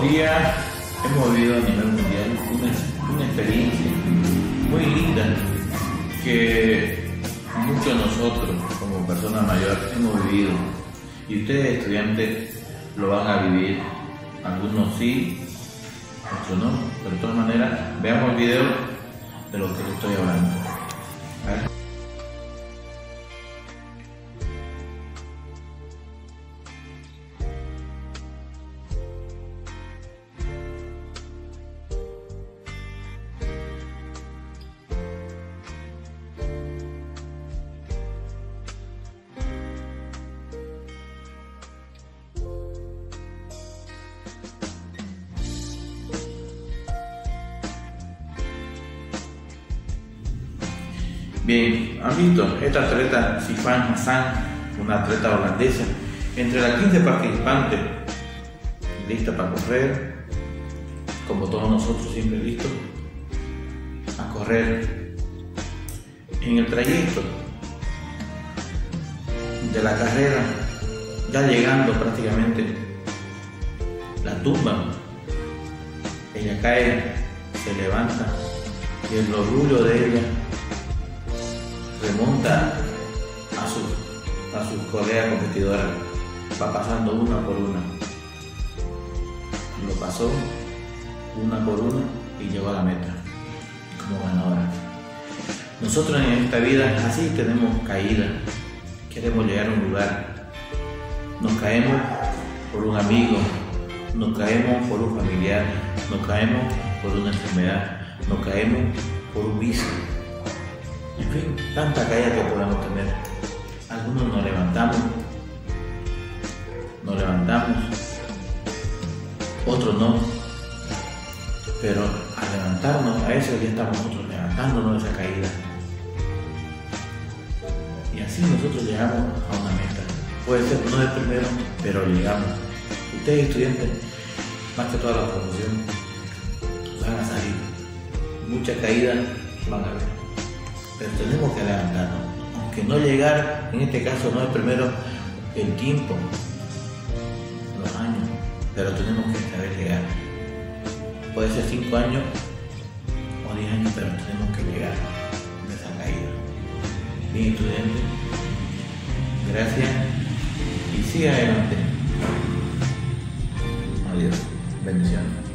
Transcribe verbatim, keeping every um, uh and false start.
día hemos vivido a nivel mundial una, una experiencia muy linda que muchos de nosotros como personas mayores hemos vivido, y ustedes estudiantes lo van a vivir, algunos sí, otros no, pero de todas maneras veamos el video de lo que les estoy hablando. ¿Vale? Bien, han visto esta atleta Sifan Hassan, una atleta holandesa, entre las quince participantes, lista para correr, como todos nosotros siempre listos a correr. En el trayecto de la carrera, ya llegando prácticamente la tumba, ella cae, se levanta y el orgullo de ella remonta a sus a sus colegas competidoras, va pasando una por una. Lo pasó una por una y llegó a la meta como ganadora. Nosotros en esta vida así tenemos caídas, queremos llegar a un lugar, nos caemos por un amigo, nos caemos por un familiar, nos caemos por una enfermedad, nos caemos por un vicio. En fin, tanta caída que podemos tener. Algunos nos levantamos, nos levantamos, otros no. Pero al levantarnos, a eso ya estamos nosotros levantándonos de esa caída. Y así nosotros llegamos a una meta. Puede ser no el primero, pero llegamos. Ustedes estudiantes, más que toda la promoción, van a salir. Muchas caídas van a haber. Pero tenemos que levantarnos, aunque no llegar, en este caso no el primero, el quinto, los años, pero tenemos que saber llegar. Puede ser cinco años o diez años, pero tenemos que llegar de esa caída. Bien, estudiantes, gracias y siga adelante. Adiós, bendiciones.